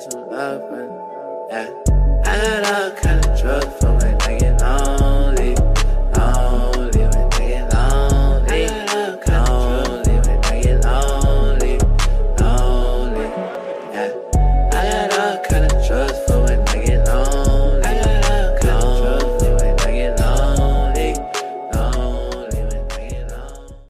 some love, yeah. I got all kind of drugs for